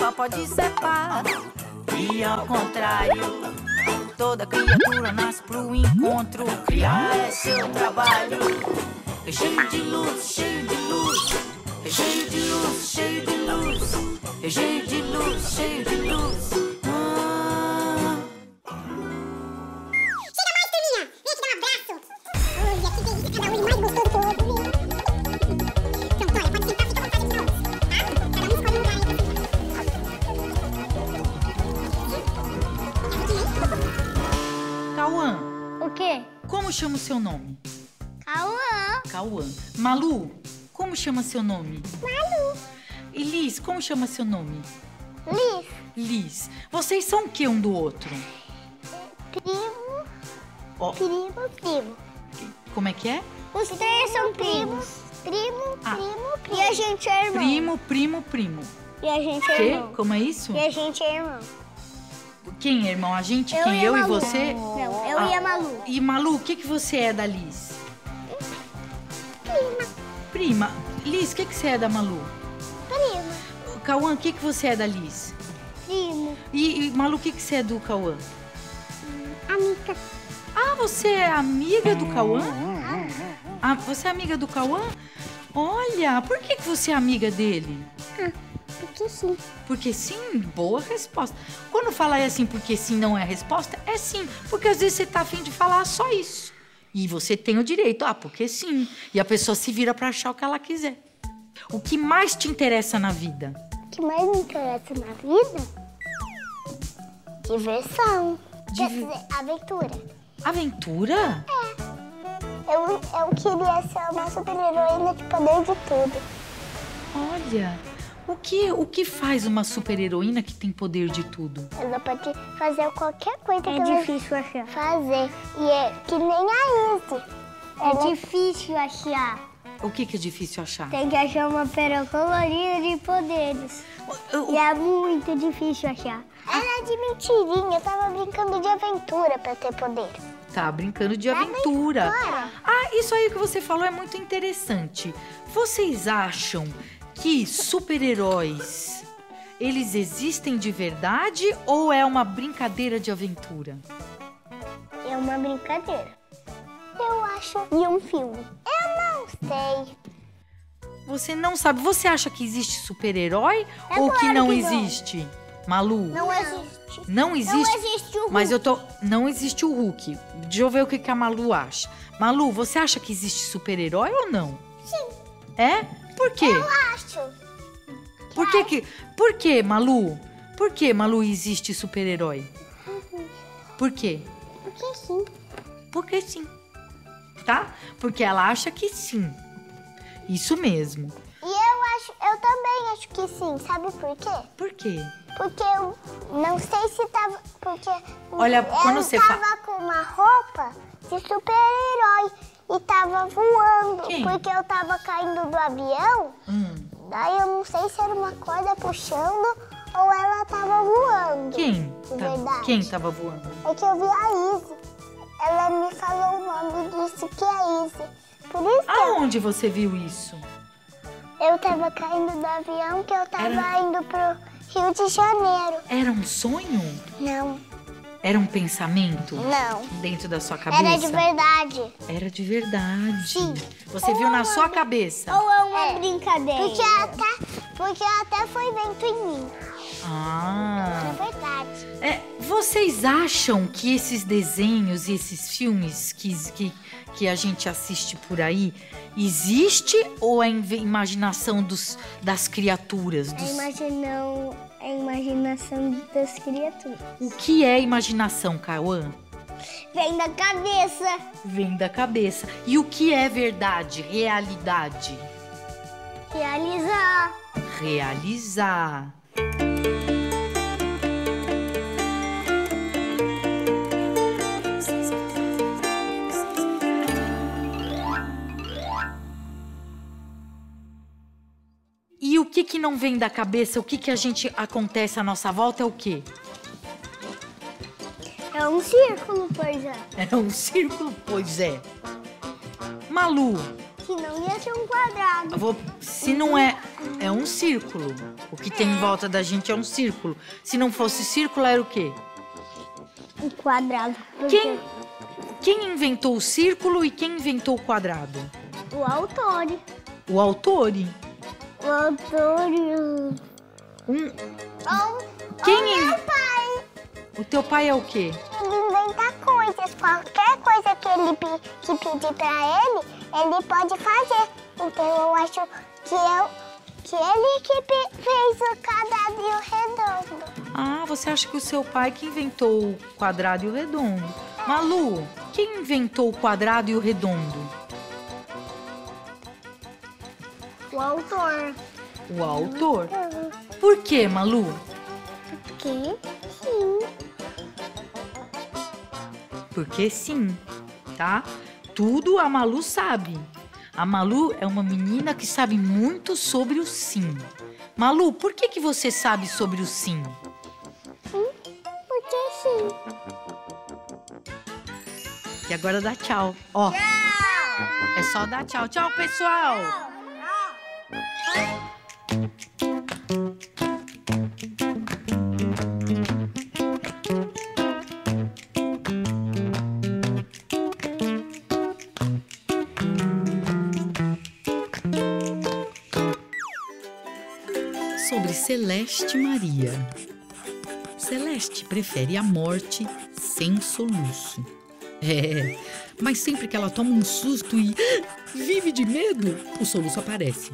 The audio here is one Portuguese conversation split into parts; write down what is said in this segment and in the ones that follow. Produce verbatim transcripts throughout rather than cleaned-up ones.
só pode ser par. E ao contrário, toda criatura nasce pro encontro. Criar é seu trabalho. É cheio de luz, cheio de luz. É cheio de luz, cheio de luz. É cheio de luz, cheio de luz. Ah. Chega mais, turminha! Vem aqui dar um abraço! Olha, que delícia, cada um mais gostoso que o outro. Pronto, olha, pode sentar, fica à vontade aqui na outra, tá? Cada um escolhe um lugar aí. Cauã, O quê? como chama o seu nome? Cauã. Cauã. Malu, como chama seu nome? Malu. E Liz, como chama seu nome? Liz. Liz. Vocês são o que um do outro? Primo. Ó, Primo, primo. como é que é? Os três são primos. Primo, Ah. primo, primo. E a gente é irmão. Primo, primo, primo. E a gente é Quê? irmão. Como é isso? E a gente é irmão. Quem é irmão? A gente? Eu Quem? e a Eu e Malu. você? Não, eu Ah. e a Malu. E Malu, o que, que você é da Liz? Prima. Prima. Liz, o que, que você é da Malu? Prima. Cauã, o que, que você é da Liz? Primo. E, e Malu, o que, que você é do Cauã? Amiga. Ah, você é amiga do Cauã? Ah, você é amiga do Cauã? Olha, por que, que você é amiga dele? Ah, porque sim. Porque sim, boa resposta. Quando fala assim, porque sim não é resposta, é sim. Porque às vezes você tá afim de falar só isso. E você tem o direito, ah, porque sim. E a pessoa se vira pra achar o que ela quiser. O que mais te interessa na vida? O que mais me interessa na vida? Diversão. Quer Div- dizer, aventura. Aventura? Eu, eu queria ser uma super-heroína de poder de tudo. Olha, o que, o que faz uma super-heroína que tem poder de tudo? Ela pode fazer qualquer coisa que É ela difícil achar. fazer. E é que nem a Izzy. É difícil achar. O que, que é difícil achar? Tem que achar uma pérola colorida de poderes. O- o- E é muito difícil achar. Era de mentirinha, eu tava brincando de aventura pra ter poder. Tá brincando de aventura. Ah, isso aí que você falou é muito interessante. Vocês acham que super-heróis, eles existem de verdade ou é uma brincadeira de aventura? É uma brincadeira. Eu acho. E um filme. Eu não sei. Você não sabe. Você acha que existe super-herói É ou que claro não que não. existe? Malu? Não existe. Não existe? Não existe o Hulk. Mas eu tô... Não existe o Hulk. Deixa eu ver o que, que a Malu acha. Malu, você acha que existe super-herói ou não? Sim. É? Por quê? Eu acho. Por que que... Por que, Malu? Por que, Malu, existe super-herói? Por quê? Porque sim. Porque sim. Tá? Porque ela acha que sim. Isso mesmo. E eu acho, eu também acho que sim. Sabe por quê? Por quê? Porque eu não sei se tava. Porque Olha, eu quando você fa- tava com uma roupa de super-herói e tava voando. Quem? Porque eu tava caindo do avião. Hum. Daí eu não sei se era uma corda puxando ou ela tava voando. Quem? De Tá- verdade. Quem tava voando? É que eu vi a Izzy. Ela me falou o nome e disse que é Izzy. Por isso que eu, Aonde você viu isso? eu tava caindo do avião, que eu tava Era- indo pro Rio de Janeiro. Era um sonho? Não, Era um pensamento? não. Dentro da sua cabeça? Era de verdade. Era de verdade. Sim. Você viu na sua cabeça? Ou é uma É. brincadeira? Porque até, porque até foi vento em mim. É Ah. verdade. É, vocês acham que esses desenhos e esses filmes que, que, que a gente assiste por aí existe ou é inve- imaginação dos, das criaturas? É Dos... imaginão, é imaginação das criaturas. O que é imaginação, Cauã? Vem da cabeça. Vem da cabeça. E o que é verdade, realidade? Realizar. Realizar. E o que que não vem da cabeça, o que que a gente acontece à nossa volta é o quê? É um círculo, pois é. É um círculo, pois é. Malu, Que não ia ser um quadrado. eu vou, se não é, É um círculo. O que tem em volta da gente é um círculo. Se não fosse círculo, era o quê? Um quadrado. Quem, quem inventou o círculo e quem inventou o quadrado? O autor. O autor. O autor. Um... Ou, Quem ou in- meu pai. O teu pai é o quê? Ele inventa coisas. Qualquer coisa que ele pe- que pedir pra ele, ele pode fazer. Então eu acho que, eu, que ele que pe- fez o quadrado e o redondo. Ah, você acha que o seu pai que inventou o quadrado e o redondo. Malu, quem inventou o quadrado e o redondo? O autor. O autor. Por quê, Malu? Que? Sim. Porque sim, tá? Tudo a Malu sabe. A Malu é uma menina que sabe muito sobre o sim. Malu, por que que você sabe sobre o sim? Porque sim. E agora dá tchau. Ó. É só dar tchau. Tchau, pessoal. Sobre Celeste Maria. Celeste prefere a morte sem soluço. É, mas sempre que ela toma um susto e vive de medo, o soluço aparece.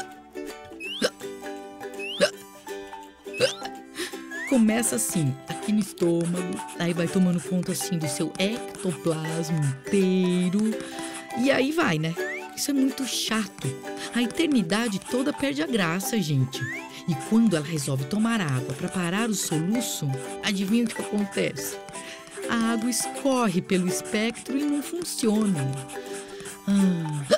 Começa assim, aqui no estômago, aí vai tomando conta assim do seu ectoplasma inteiro. E aí vai, né? Isso é muito chato. A eternidade toda perde a graça, gente. E quando ela resolve tomar água para parar o soluço, adivinha o que acontece? A água escorre pelo espectro e não funciona. Ah.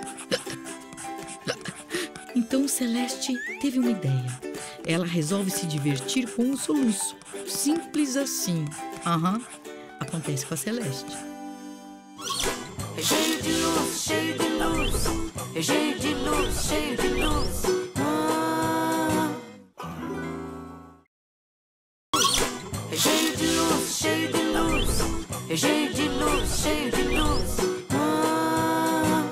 Então Celeste teve uma ideia. Ela resolve se divertir com o soluço. Simples assim. Aham. Acontece com a Celeste. É cheio de luz, cheio de luz. É cheio de luz, cheio de luz. Ah. É cheio de luz, cheio de luz. É cheio de luz, cheio de luz. Ah.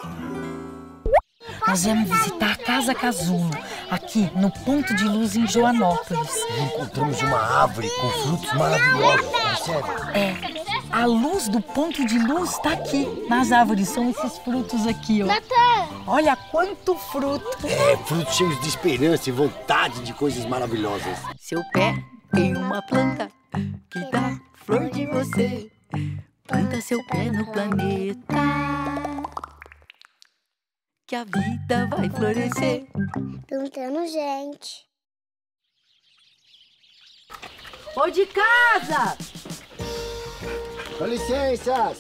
Nós viemos visitar a Casa Casulo, aqui no Ponto de Luz em Joanópolis. Encontramos uma árvore com frutos maravilhosos, é sério. É, a luz do Ponto de Luz está aqui, nas árvores. São esses frutos aqui, ó. Olha quanto fruto. É, frutos cheios de esperança e vontade de coisas maravilhosas. Seu pé tem uma planta que dá flor de você. Planta seu pé no planeta, que a vida vai florescer. Plantando gente. Ô de casa! Com licenças!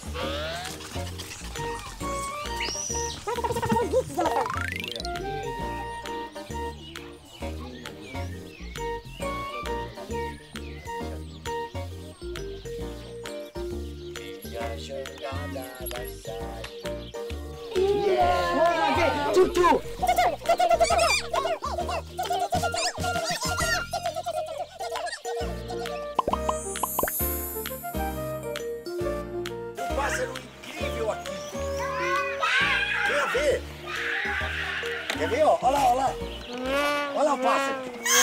Yeah! Tutu! Um pássaro incrível aqui! Quer ver? Quer ver? Ó, olha lá, olha lá! Olha lá o pássaro!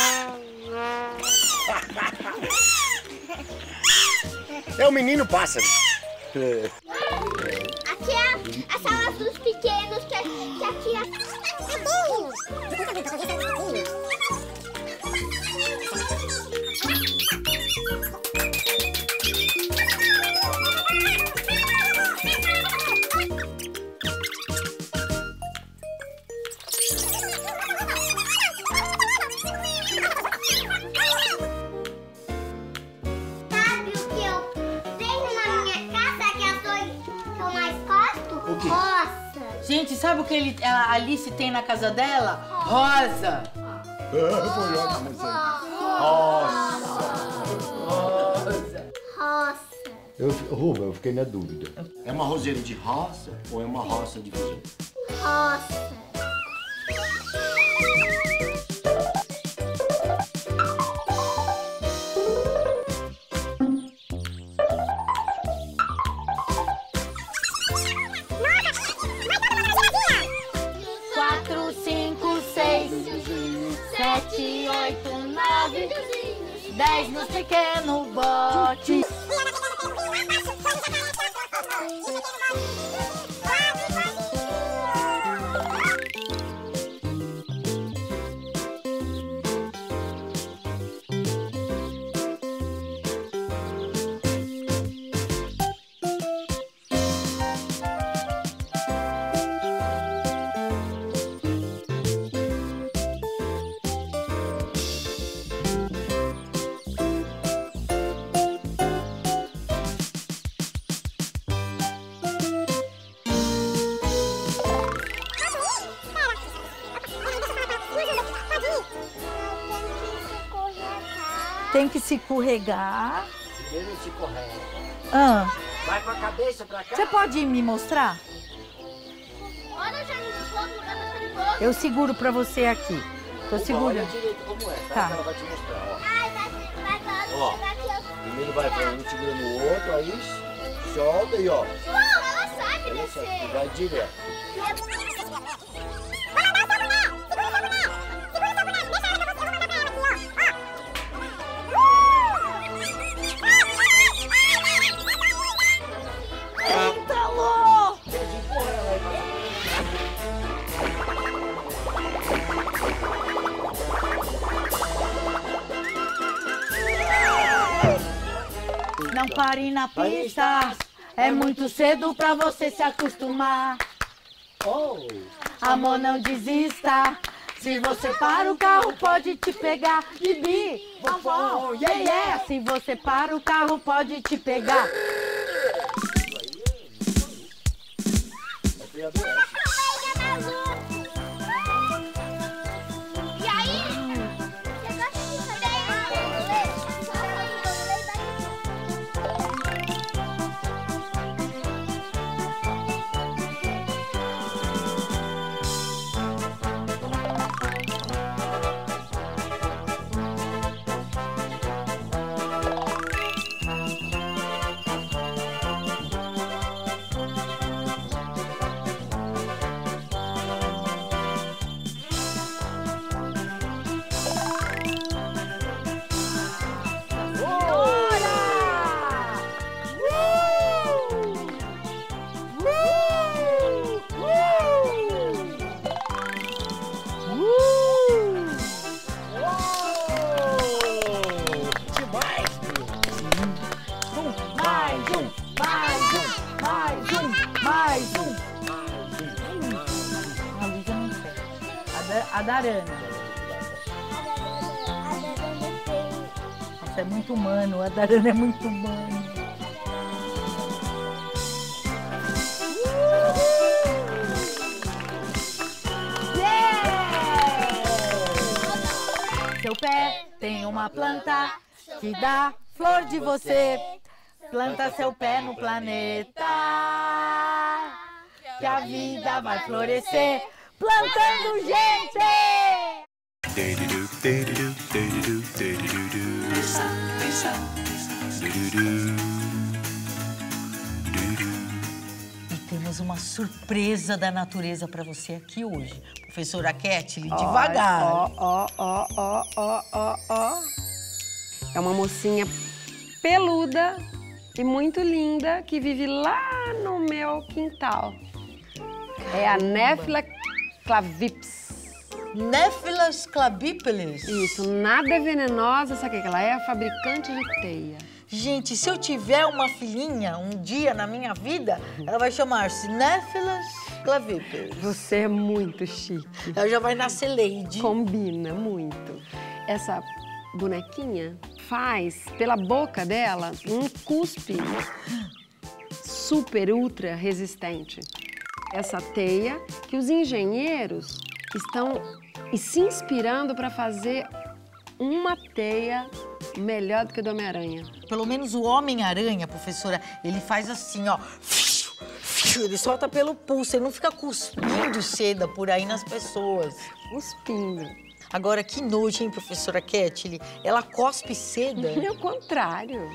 É o menino pássaro! Aqui é a sala dos pequenos, que, que aqui é... Sabe o que eu tenho na minha casa que eu, sou, que eu mais gosto? O quê? Roça. Gente, sabe o que ele, a Alice tem na casa dela? Rosa. Foi ótimo isso aí. Roça. Eu, Ruba, eu fiquei na dúvida. É uma roseira de roça ou é uma roça de feijão? Roça. Sete, oito, nove, dez no pequeno bote. Tem que se escorregar. Primeiro se correga. Ah. Vai com a cabeça pra cá. Você pode me mostrar? Olha, já me fogo, Eu seguro pra você aqui. Tô Opa, segurando. olha direito como é, tá? Tá. Que ela vai te mostrar, ó. Ai, vai, vai, vai, Ó. vai aqui, ó. Primeiro vai pra um segurando o outro, aí solta e ó. Uau, ela sabe Olha só, descer. vai direto. Eita, Lô! Não pare na pista, é muito cedo pra você se acostumar. Oh! Amor, não desista. Se você para o carro, pode te pegar. Bibi, vovó, yeah, yeah. Se você para o carro, pode te pegar. E aí? Você gosta de A da Arana. Nossa, é muito humano. A da Arana é muito humano. Seu pé tem uma planta que dá flor de você. Planta seu pé no planeta, que a vida vai florescer. Plantando gente! E temos uma surpresa da natureza para você aqui hoje. Professora Ketley, devagar. Ó, ó, ó, ó, ó, ó, ó. É uma mocinha peluda e muito linda que vive lá no meu quintal. É a Néfila clavips. Nephilas clavipelis. Isso, nada venenosa, sabe o que ela é? Fabricante de teia. Gente, se eu tiver uma filhinha um dia na minha vida, ela vai chamar-se Nephilas clavipelis. Você é muito chique. Ela já vai nascer Lady. Combina muito. Essa bonequinha faz, pela boca dela, um cuspe super, ultra resistente. Essa teia que os engenheiros estão se inspirando para fazer uma teia melhor do que a do Homem-Aranha. Pelo menos o Homem-Aranha, professora, ele faz assim, ó. Ele solta pelo pulso, ele não fica cuspindo seda por aí nas pessoas. Cuspindo. Agora, que nojo, hein, professora Ketley? Ela cospe seda? É o contrário.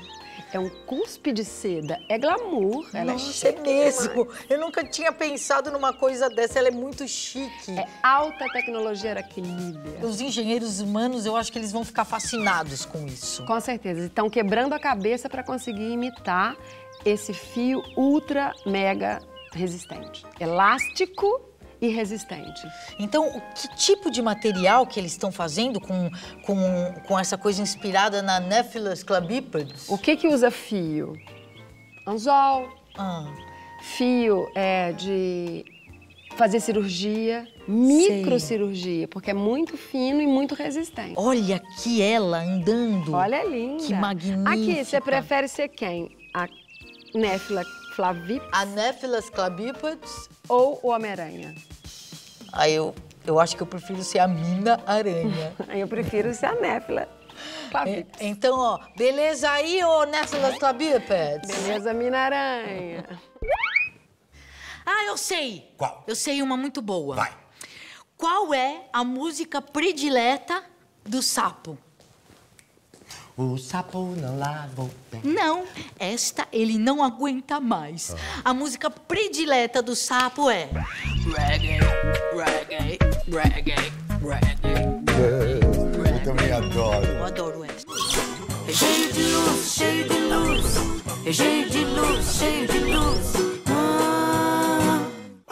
É um cuspe de seda. É glamour. Ela Nossa, é é mesmo. Eu nunca tinha pensado numa coisa dessa. Ela é muito chique. É alta tecnologia Araquilídea. Os engenheiros humanos, eu acho que eles vão ficar fascinados com isso. Com certeza. Estão quebrando a cabeça para conseguir imitar esse fio ultra mega resistente. Elástico e resistente. Então, que tipo de material que eles estão fazendo com, com, com essa coisa inspirada na Nephilas clabipeds? O que que usa fio? Anzol. Ah. Fio é de fazer cirurgia, microcirurgia, porque é muito fino e muito resistente. Olha aqui ela andando. Olha, linda. Que magnífica. Aqui, você prefere ser quem? A Nephila flavips? A Nephilas clabipeds? Ou o Homem-Aranha? Aí eu, eu acho que eu prefiro ser a Mina Aranha. Eu prefiro ser a Nephila É, flavips. então, ó, beleza aí, ô Nephilas clabipeds? Beleza, Mina Aranha. Ah, eu sei. Qual? Eu sei uma muito boa. Vai. Qual é a música predileta do sapo? O sapo não lava o pé. Não, esta ele não aguenta mais. A música predileta do sapo é... Reggae, reggae, reggae, reggae. Eu também adoro. Eu adoro esta. É cheio de luz, cheio de luz. É cheio de luz, cheio de luz. Ah.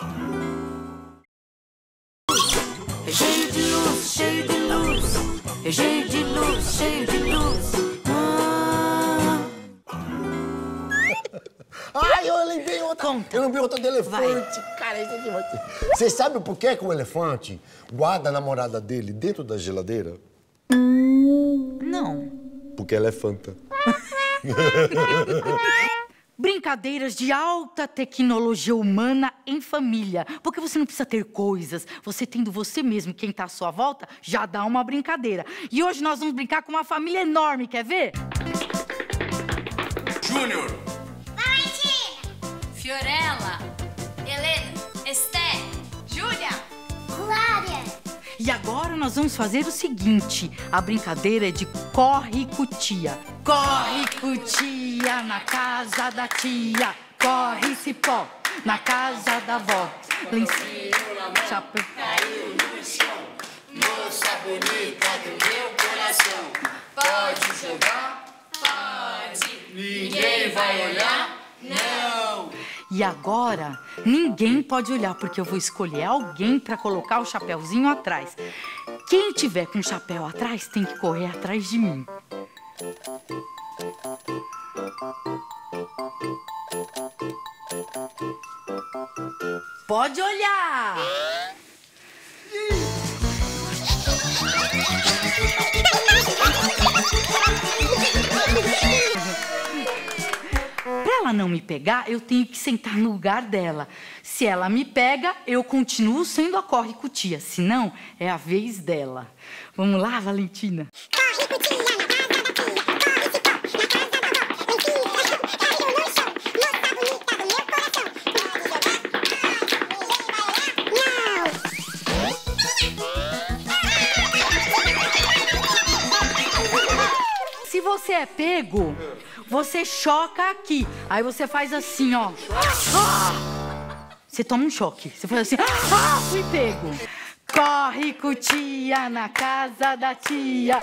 É cheio de luz, cheio de luz. É cheio de luz, cheio de luz. Ah. Ai, eu lembrei outra. Conta. Eu lembrei outra do elefante. Cara, esse aqui vai ter. Vocês sabem por que, que o elefante guarda a namorada dele dentro da geladeira? Não. Porque ela é fanta. Brincadeiras de alta tecnologia humana em família. Porque você não precisa ter coisas. Você tendo você mesmo, quem tá à sua volta, já dá uma brincadeira. E hoje nós vamos brincar com uma família enorme, quer ver? Júnior! Fiorella, Helena, Esté, Júlia, Cláudia. E agora nós vamos fazer o seguinte. A brincadeira é de corre cutia. Corre cutia na casa da tia. Corre cipó na casa da avó. Lencinho, chapéu. Caiu no chão, moça bonita do meu coração. Pode jogar? Pode. Ninguém vai olhar? Não. E agora, ninguém pode olhar, porque eu vou escolher alguém para colocar o chapéuzinho atrás. Quem tiver com o chapéu atrás tem que correr atrás de mim. Pode olhar! Pra ela não me pegar, eu tenho que sentar no lugar dela. Se ela me pega, eu continuo sendo a corre-cutia. Se não, é a vez dela. Vamos lá, Valentina? Corre, cutia, na casa da tia. Corre, cipó, na casa da avó. Lencinho, caiu no chão. Moça bonita do meu coração. Pode jogar? Não. Se você é pego, você choca aqui. Aí você faz assim, ó. Ah! Você toma um choque. Você faz assim, ah, fui pego. Corre, cutia, na casa da tia.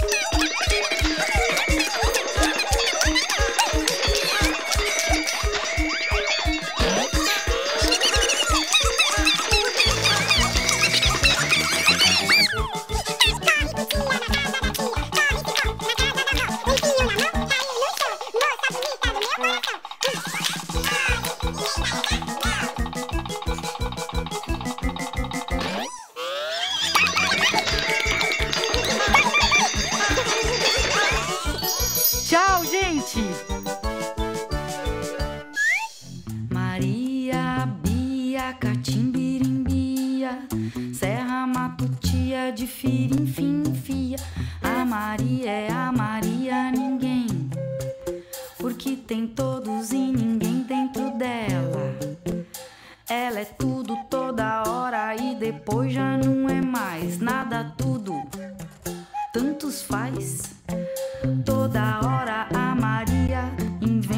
Tchau, gente! Maria, Bia, Catimbirimbia, Serra Matutia, de Firinfinfia. A Maria é a Maria ninguém, porque tem todos e ninguém dentro dela. Ela é tudo toda hora e depois já não é mais nada, tudo, tantos faz. Toda hora a Maria inventa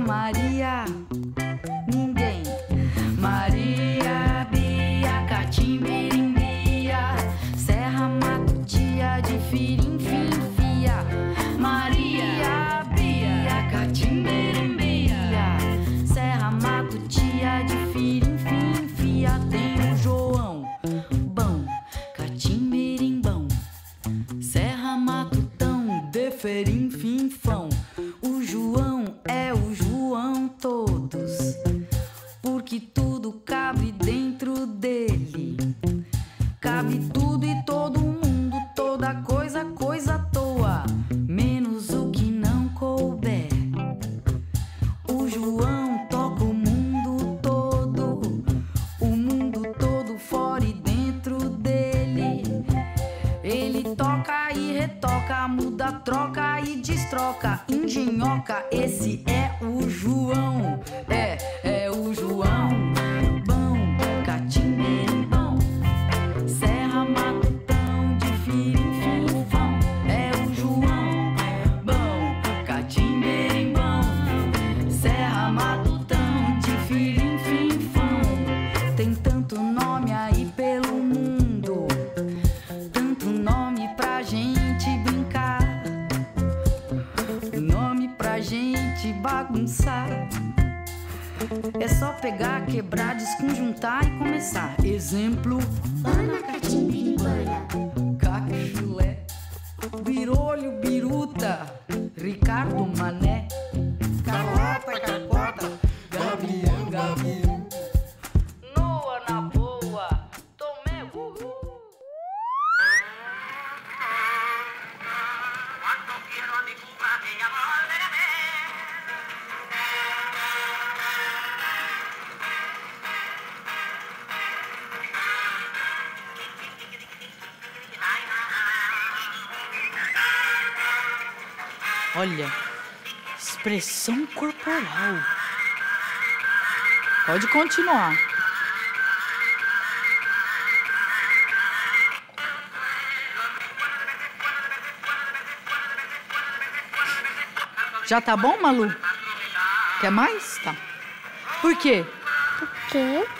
Maria, ninguém. Maria, Bia, Catimbirimbia, Serra, Mato, Tia de Firim, Fim, Fia. Maria, Bia, Catimbirimbia, Serra, Mato, Tia de Firim, Fim, Fia. Tem o João, bão, Catimbirimbão, Serra, Matutão, de Ferim, Fim, Fão. O João é o João todos, porque tudo cabe dentro dele. Cabe tudo e todo mundo, toda coisa, coisa à toa, menos o que não couber. O João toca o mundo todo, o mundo todo fora e dentro dele. Ele toca e retoca, muda, troca e destroca, engenhoca. Esse é o João, é, é o João. Bom, Catimbirimbão, Serra, Matutão, de Firim, Fim, Fão. É o João. Bom, Catimbirimbão, Serra, Matutão, de Firim, Fim, Fão. Tem tanto nome aí pelo mundo, tanto nome pra gente brincar, nome pra gente bagunçar. É só pegar, quebrar, desconjuntar e começar. Exemplo: Ana Catimbirimbana, Caxulé, Birolho, Biruta, Ricardo Mané, Carlota, Cacota, Gabriel, Gabiru, Noa na boa, Tomé, Uhul. Olha, expressão corporal. Pode continuar. Já tá bom, Malu? Quer mais? Tá. Por quê? Por quê?